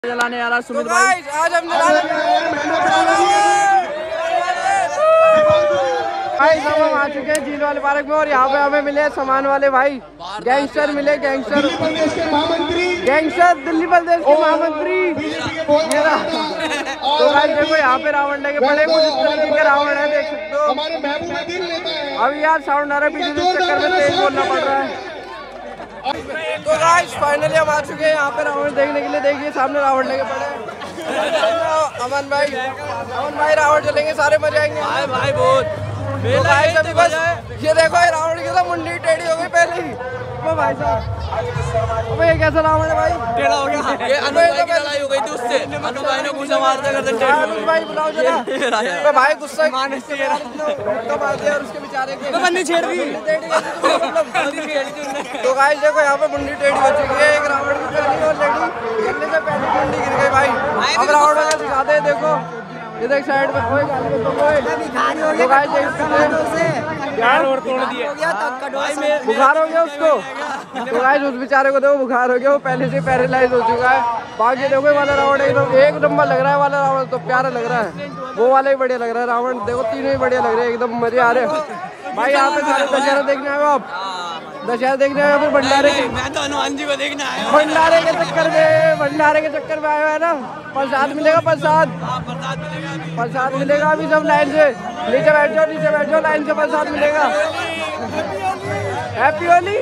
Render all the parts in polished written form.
जलाने आ रहा सुमित भाई। आज हम भाई सब हम आ चुके हैं झील वाले पार्क में और यहाँ पे हमें मिले सामान वाले भाई गैंगस्टर मिले। गैंगस्टर दिल्ली प्रदेश के महामंत्री। तो भाई देखो यहाँ पे रावण लगे पड़े, कुछ इस तरीके के रावण है, देख सकते हो। अभी यार साउंड आ रहा है पीछे, इस चक्कर में तेज बोलना पड़ रहा है। तो गाइस फाइनली हम आ चुके हैं यहाँ पे रावण देखने के लिए। देखिए सामने रावण लगे पड़े हैं। अमन भाई रावण चलेंगे, सारे मजे आएंगे भाई बहुत। तो गाइस अभी बस ये देखो रावण की तो मुंडी टेढ़ी हो गई पहले ही। वो भाई साहब ये कैसा रावण है भाई, टेढ़ा हो गया। ये अनु भाई की लड़ाई हो गई थी उससे, अनु भाई ने गुस्सा मारते करते अनु भाई बुलाओ जरा। भाई गुस्सा मारने से तो मार दिया और उसके बेचारे के बंदी छेड़ दी। तो गाइस देखो यहाँ पे मुंडी टेढ़ी हो चुकी है। एक रावण की पहली और लेडी गिरने से पहले मुंडी गिर गई भाई। अब रावण वाला दिखाते हैं, देखो ये देख साइड में कोई गाली तो गाइस बुखार हो गया उसको। तो गाइस उस बेचारे को देखो बुखार हो गया, वो पहले से पैरालाइज हो चुका है। बाकी देखो वाला रावण एकदम एक नंबर लग रहा है। वाला रावण तो प्यारा लग रहा है, वो वाला ही बढ़िया लग रहा है रावण। देखो तीनों ही बढ़िया लग रहे हैं, एकदम मजे आ रहे हैं भाई। यहाँ पे सारे दशहरा देखने आए हो आप, दशहरा देखने आए हो फिर भंडारे के। मैं तो हनुमान जी को देखने आया हूं। भंडारे के चक्कर में आया है ना। प्रसाद मिलेगा, प्रसाद मिलेगा अभी सब लाइन से नीचे बैठ जाओ लाइन से प्रसाद मिलेगा। हैप्पी होली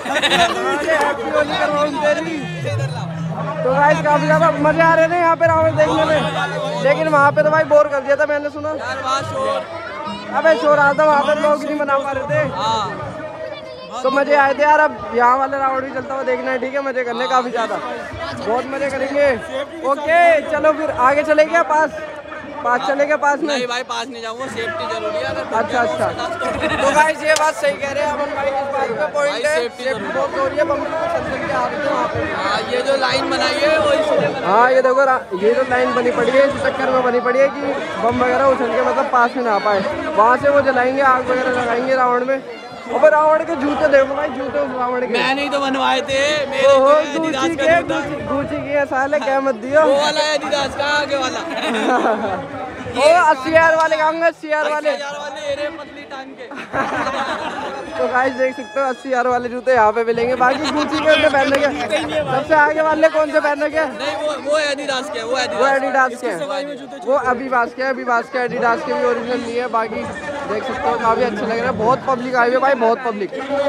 करवाऊं तेरी। तो गाइस काफी ज्यादा मजे आ रहे हैं यहाँ पे रावण देखने में, लेकिन वहाँ पे तो भाई बोर कर दिया था मैंने सुना। अबे शोर आता था वहाँ पे, लोग नहीं मना पा रहे थे। तो मजे आए थे यार। अब यहाँ वाला रावण भी चलता हुआ देखना है, ठीक है। मजे करने काफी ज्यादा, बहुत मजे करेंगे। ओके चलो फिर आगे चले गया पास चलेगा। पास में नहीं भाई, पास नहीं जाऊंगा, सेफ्टी जरूरी है। अच्छा तो गाइस ये बात सही कह रहे हैं अमन भाई, इस बात पे पॉइंट है। सेफ्टी बहुत जरूरी है। बम को चल के आ रहे हैं वहाँ पे। ये जो लाइन बनाई है वो इसलिए, हाँ ये देखो ये जो लाइन बनी पड़ी है इस चक्कर में बनी पड़ी है कि बम वगैरह उछल के मतलब पास में ना आ पाए। वहाँ से वो जलाएंगे, आग वगैरह लगाएंगे रावण में। और रावण के जूते देखो भाई, जूते उस रावण के मैंने ही तो बनवाए थे। गुची के साले क्या मत दियो, वो वाला है एडिडास का आगे वाला। वो 80,000 वाले कहूँगा, 80,000 वाले पतली टांग के। तो गाइस देख सकते हो 80,000 वाले जूते यहाँ पे मिलेंगे। बाकी गुची के उनके पहनने के सबसे आगे वाले कौन से पहनने के? वो एडिडास के, वो एडिडास के, वो अभिवास के एडिडास के भी ओरिजिनल नहीं है। बाकी देख सकते हो काफी अच्छे लग रहे हैं। बहुत पब्लिक आई हुई है भाई, बहुत पब्लिक।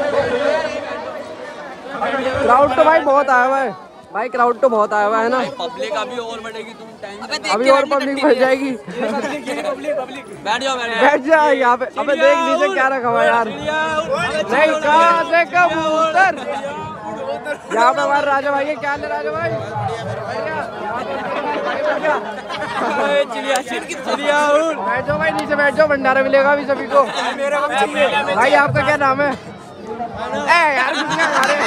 क्राउड तो भाई बहुत आया हुआ है भाई, क्राउड तो बहुत आया हुआ है ना। पब्लिक अभी और बढ़ेगी, तुम टेंशन, अभी और पब्लिक बढ़ जाएगी। बैठ जाओ यहाँ पे। अबे देख नीचे क्या रखा हुआ यार, नहीं कहाँ से कबूतर। यहाँ पे हमारे राजा भाई है, क्या ले राजा भाई? बैठ जाओ भाई, नीचे बैठ जाओ, भंडारा मिलेगा अभी सभी को। भाई आपका क्या नाम है? यार गुटखा खा रहे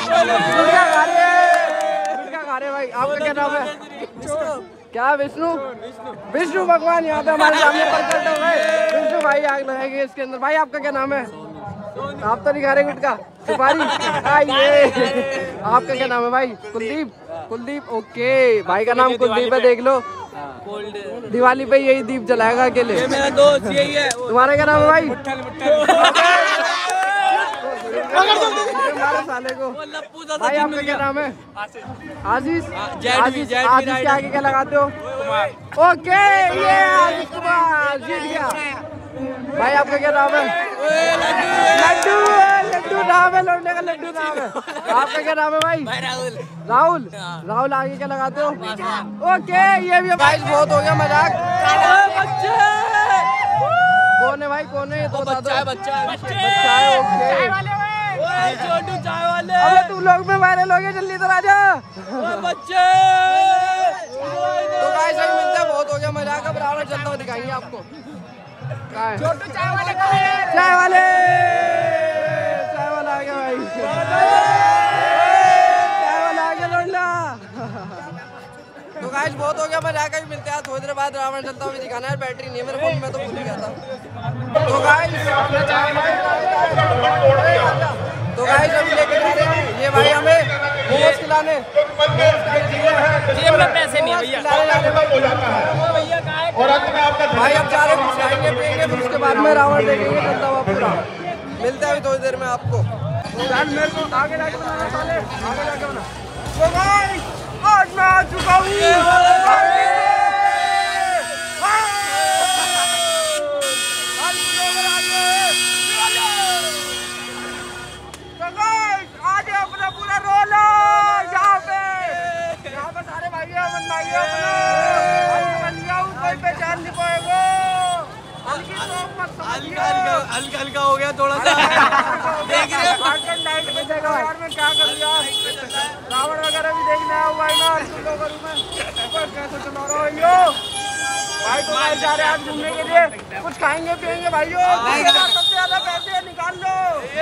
भाई। आपका क्या नाम है? क्या? विष्णु भगवान यहाँ पे हमारे सामने प्रकट हो गए। विष्णु भाई आग लगाएंगे इसके अंदर। भाई आपका क्या नाम है? आप तो नहीं खा रहे गुटखा, सुपारी। आपका क्या नाम है भाई? कुलदीप। ओके भाई का नाम कुलदीप है, देख लो। दिवाली पे यही दीप जलाएगा अकेले। ये मेरा दोस्त यही है। तुम्हारा क्या नाम है भाई? साले को। भाई आपका क्या नाम है? आशीष के आगे क्या लगाते हो? ओके ये आशीष कुमार जीत गया। भाई आपका क्या नाम है? लड्डू नाम है, लौटने का लड्डू नाम है। आपका क्या नाम है भाई? राहुल आगे क्या लगाते हो? ओके ये भी भाई बहुत हो गया मजाक। कौन है भाई, कौन है? तो बच्चा है। ओके छोटू चाय वाले। अबे तुम लोग में वायरल हो गए, जल्दी तो राजा बच्चे। तो गाइस अभी मिलते हैं, बहुत हो गया मजाक। अब रावण चलता हुआ दिखाएंगे आपको। छोटू चाय वाले आ गया भाई, चाय वाला आ गया लौंडा। तो गाइस बहुत हो गया मजाक। अभी मिलते हैं थोड़ी देर बाद, रावण चलता हुआ दिखाना है। बैटरी नहीं है मेरे फोन में, तो भूल गया था। तो गाइस अभी लेके जा रहे हैं ये भाई हमें मोमोज खिलाने। जेब में पैसे नहीं भैया। भाई अब जा रहे कुछ खाएंगे पिएंगे फिर उसके बाद में रावण देखेंगे चलता हुआ पूरा। मिलते हैं अभी थोड़ी देर में आपको। मेरे को आगे जाके बनाना साले, आगे जाके बना। तो भाई आज मैं आ चुका हूँ। हल्का हो गया थोड़ा सा। देख रहे हो में क्या कर लिया रावण वगैरह भी देखने आया हुआ है ना। कैसे चला रहा है यो भाई। तो भाई जा रहे हैं आज घूमने के लिए, कुछ खाएंगे पिएंगे भाइयों। सबसे ज्यादा पैसे निकाल लो।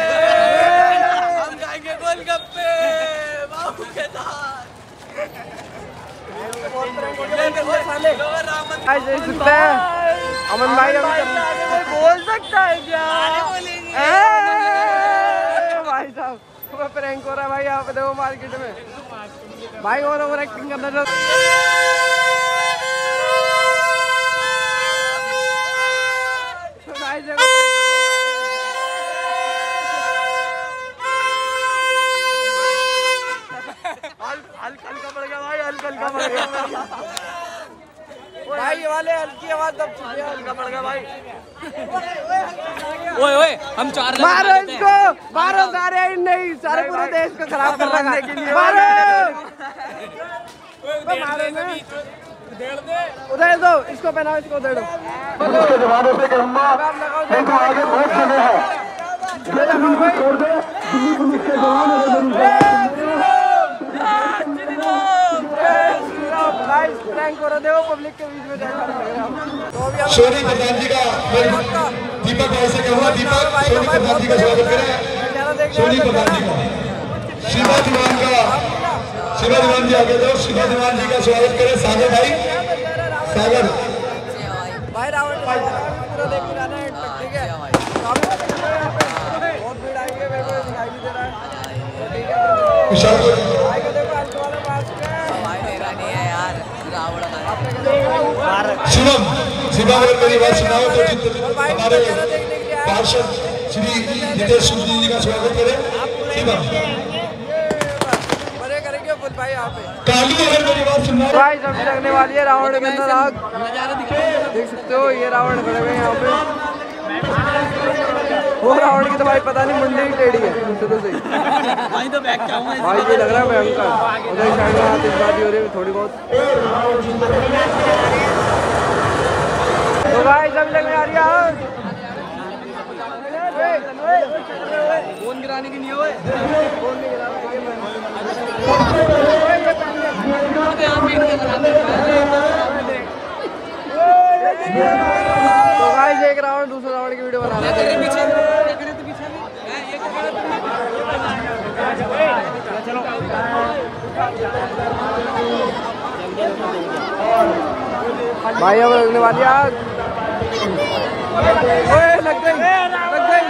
हम खाएंगे गोलगप्पे बाबू के साथ। अमन भाई बोल सकता है क्या भाई साहब? प्रैंक हो रहा है भाई यहाँ पे देखो मार्केट में भाई। और ओवर एक्टिंग करना चाहते हल्का पड़ गया भाई, हल्का पड़ गया भाई। ये वाले हल्की आवाज दब चुकी है, हल्का पड़ गया भाई। ओए ओए हम 4 लाख मारो इसको, मारो सारे नहीं सारे पूरे देश को खराब कर रखने के लिए मारो। उधर दो इसको, पहनाओ इसको, उधर दो। प्रैंक करो देखो पब्लिक के बीच में जाकर। सोनी प्रधान जी का दीपक भाई से कहूँगा, दीपक सोनी प्रधान जी का स्वागत करें। सोनी प्रधान जी का शिवा दीवान जी आगे दो, शिवा दीवान जी का स्वागत करें। सागर भाई, सागर भाई रावण पूरा देख के आना है, ठीक है? बहुत भीड़ आई है, मेरे को दिखाई नहीं दे रहा है, ठीक है? विशाल भाई को देखो अंत वाला मास्क शिवम शिवा अगर मेरी बात सुनाओ तो हमारे पार्षद श्री नितेश सूद जी का स्वागत करें। शिवम बड़े करेंगे फुल भाई यहाँ पे। काली अगर मेरी बात सुनाओ भाई सब्जी लगने वाली है रावण के अंदर आग, देख सकते हो ये रावण खड़े हुए यहाँ पे। वो रावण की तो भाई पता नहीं मुंडी ही टेढ़ी है शुरू से भाई। तो बैग चाहूंगा भाई, ये लग रहा है भयंकर। उधर साइड में आतिशबाजी हो रही है थोड़ी बहुत। तो भाई सब लगने आ रही है। फोन गिराने की नहीं हुए। तो गाइस एक रावण दूसरे रावण की वीडियो बना रहे हैं। भाई अब लगने वाली आग। ओए लग गई, लग गई।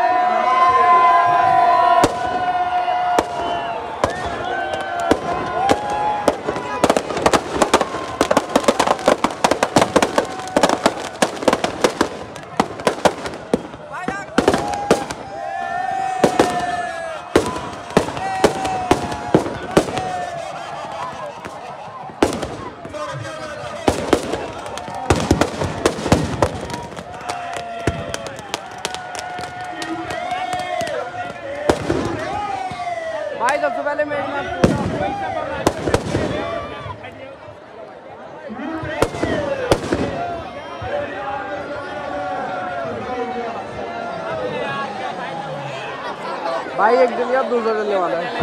भाई सबसे पहले मैं भाई एक दिन अब दूसरा चलने वाला है।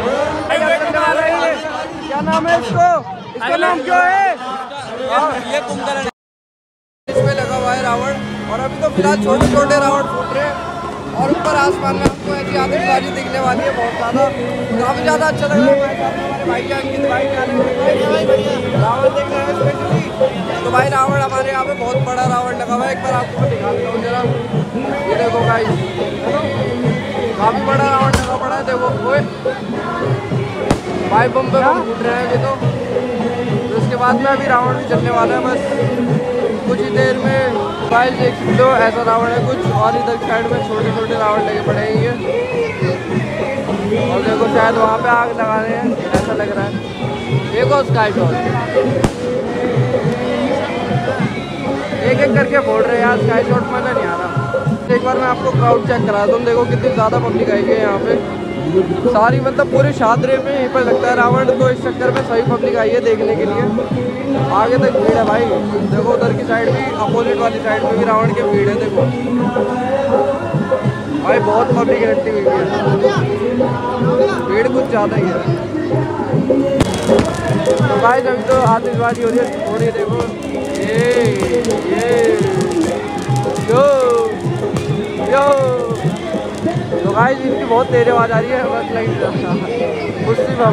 क्या नाम है इसको? इसका नाम क्या है? ये कुंभकर्ण इसमें लगा हुआ है रावण, और अभी तो फिलहाल छोटे छोटे रावण फूट रहे हैं और ऊपर आसमान में आपको ऐसी आतिशबाजी दिखने वाली है बहुत ज़्यादा। काफ़ी ज़्यादा अच्छा लग रहा है हमारे भाई के अंकित भाई रावण देख रहे हैं स्पेशली। तो भाई रावण हमारे यहाँ पे बहुत बड़ा रावण लगा हुआ है, एक बार आपको दिखा देता हूँ जरा। ये देखो काफ़ी बड़ा रावण लगा पड़ा है, देखो। भाई भाई बम पे बम फूट रहे हैं अभी तो उसके बाद में अभी रावण भी चलने वाला है बस कुछ ही देर में। भाई देख सकते हो ऐसा रावण है कुछ, और इधर साइड में छोटे छोटे रावण लगे पड़े हैं ये, और देखो शायद वहाँ पे आग लगा रहे हैं ऐसा लग रहा है। देखो स्काई शॉट एक एक करके फोड़ रहे हैं यार, स्काई शॉट मजा नहीं आ रहा। एक बार मैं आपको क्राउड चेक करा दूँ, देखो कितनी ज़्यादा पब्लिक आई है यहाँ पे सारी, मतलब पूरे शादरे में यहीं पर लगता है रावण, तो इस चक्कर में सही पब्लिक आई है देखने के लिए। आगे तक भीड़ है भाई, देखो उधर की साइड भी, अपोजिट वाली साइड में भी रावण की भीड़ है। देखो भाई बहुत पब्लिक इकट्ठी हुई है, भीड़ कुछ ज़्यादा ही है। तो भाई अभी तो आतिशबाजी हो रही है, देखो ये यो यो। तो गाइस इनकी बहुत तेज आवाज़ आ रही है, बस लाइट उससे बम।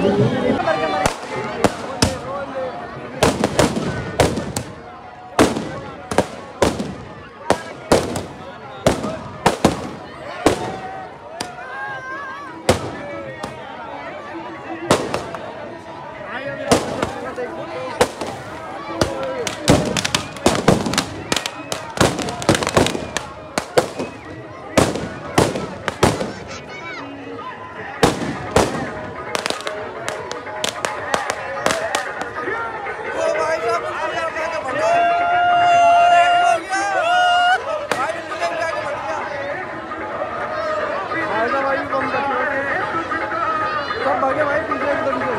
सब भागे भाई पीछे एकदम से।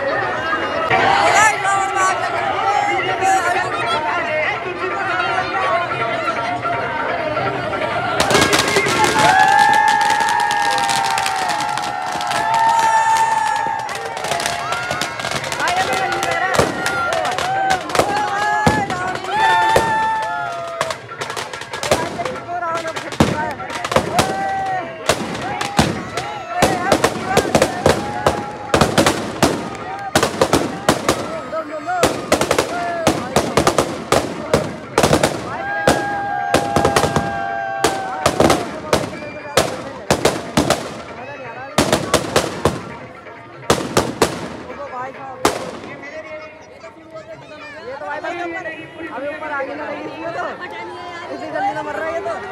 अभी ऊपर आगे ना लगी तो इसी जल्दी ना मर रहा है ये तो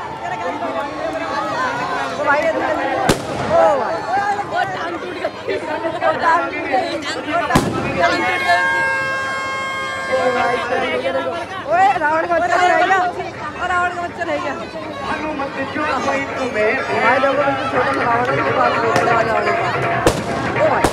भाई ओ भाई वो टांग टूट गई, ओए रावण का बच्चा रह गया, और रावण का बच्चा रह गया भाई। देखो छोटा सा रावण है, पास में आ जाओ ओ भाई।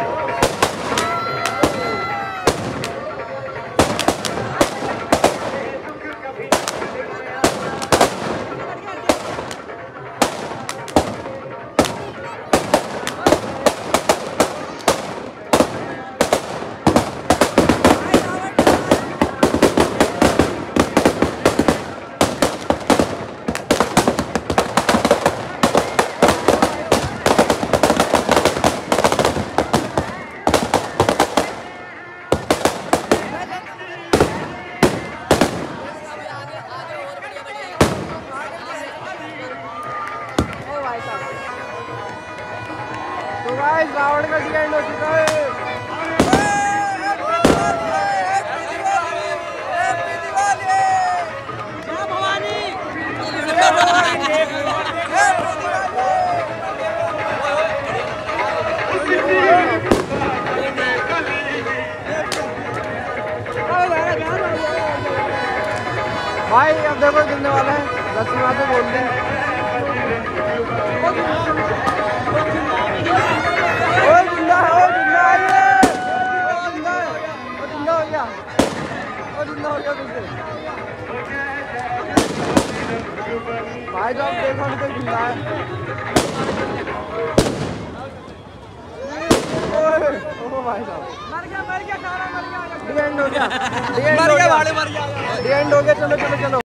तो गाइस रावण का एंड हो चुका है। भाई अब देखो गिरने वाला है, 10 से बोल दें। भाई जो आप देखो तो जिंदा है। ओ भाई साहब मर गया सारा मर गया, डी एंड हो गया, डी एंड हो गया, चलो चलो चलो।